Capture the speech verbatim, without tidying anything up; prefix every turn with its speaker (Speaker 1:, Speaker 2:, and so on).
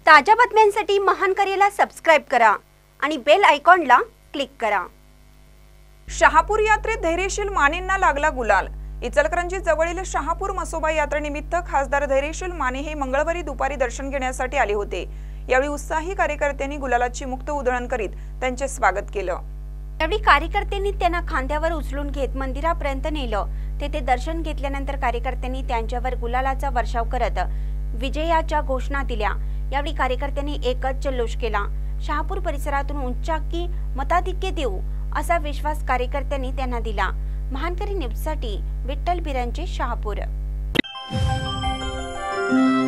Speaker 1: ताज्या बातम्यांसाठी महान करेला सबस्क्राइब करा आणि बेल आयकॉनला क्लिक करा।
Speaker 2: शहापूर यात्रेत धैर्यशील मानेंना लागला गुलाल। इचलकरंजी जवळील शहापूर मसोबा यात्रेनिमित्त खासदार धैर्यशील माने हे मंगळवारी दुपारी दर्शन घेण्यासाठी आले होते। यावेळी उत्साही कार्यकर्त्यांनी गुलालाची मुक्त उधळण करीत त्यांचे स्वागत केलं।
Speaker 1: यावेळी कार्यकर्त्यांनी त्यांना खांद्यावर उचलून घेत मंदिरापर्यंत नेलं। तेथे दर्शन घेतल्यानंतर कार्यकर्त्यांनी त्यांच्यावर गुलालाचा वर्षाव करत विजयाच्या घोषणा दिल्या। यावेळी कार्यकर्त्यांनी एकच जल्लोष केला। शहापूर परिसरातून उच्चांकी मताधिक्य देऊ असा विश्वास कार्यकर्त्यांनी त्यांना दिला। महानकरी न्यूजसाठी विठ्ठल बिरांचे, शहापूर।